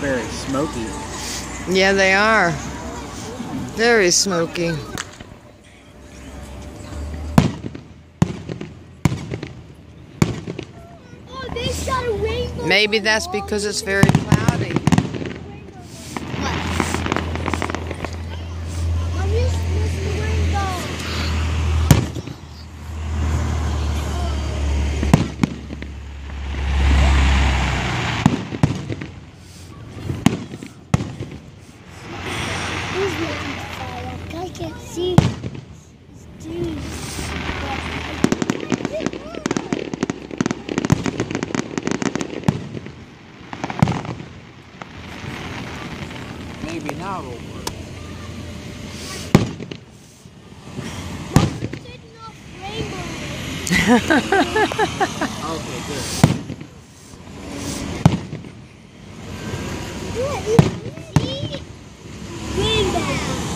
very smoky. Yeah, they are. Very smoky. Oh, they got a rainbow. Maybe that's because it's very cloudy. Mommy's missing the rainbow. Who's making the fire? I can't see. It's dude. Maybe now it'll work. Mom's setting off rainbow. Okay, good. Yeah, you see? Rainbow.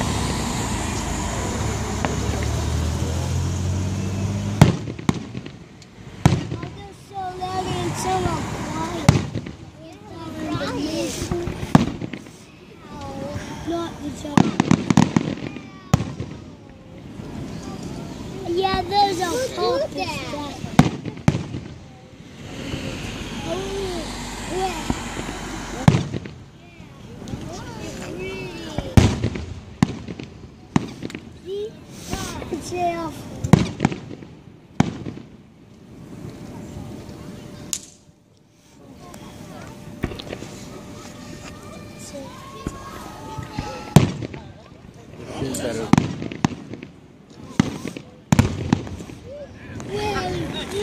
Oh, they're so loud and so quiet. Not the jump. Yeah, those are purple. Yeah. This is better. Well,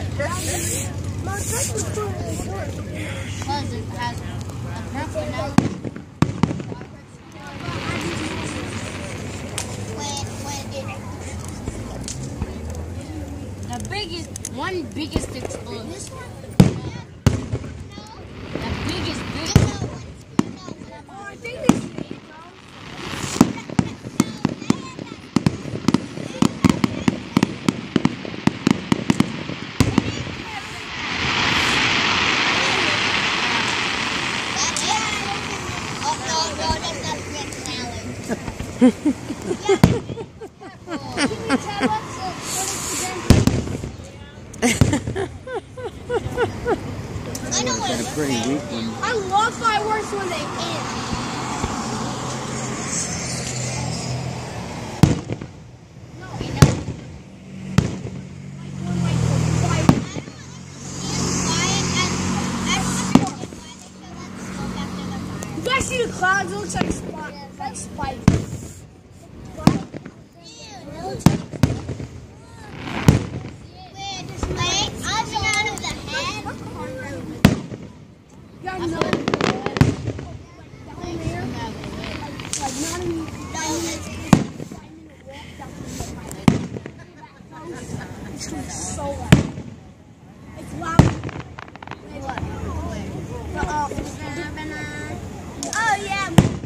Because it has a purple nose. The biggest explosion. The biggest. Oh, I think it's I know It's been a pretty weak one. I love fireworks when they hit. You guys see the clouds? It looks like spikes. So loud. It's loud. Oh yeah.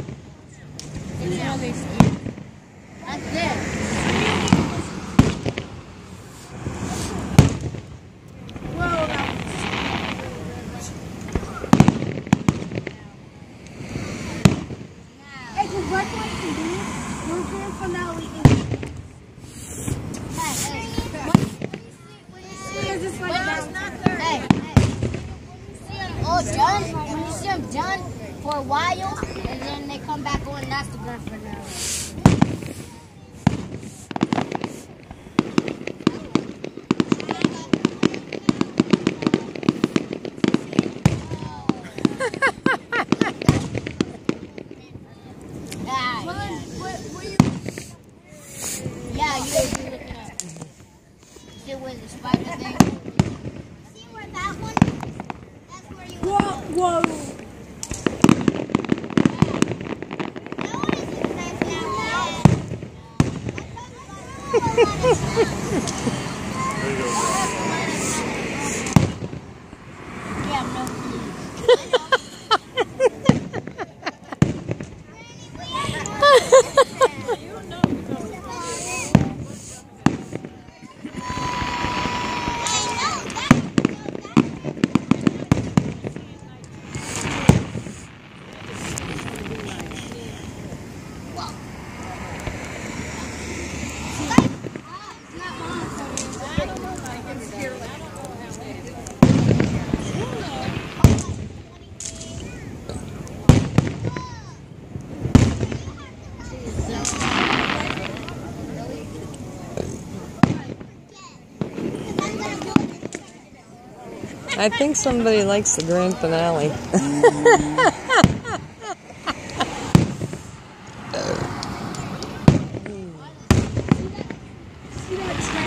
That's it. Hey, congratulations, dude. We're grand finale. When you see them done for a while, and then they come back on, that's the grand finale. Yeah, you look it up. See where the spider thing? See where that one? That's where you whoa. That one isn't nice now. Yeah, no clue. I think somebody likes the grand finale. See that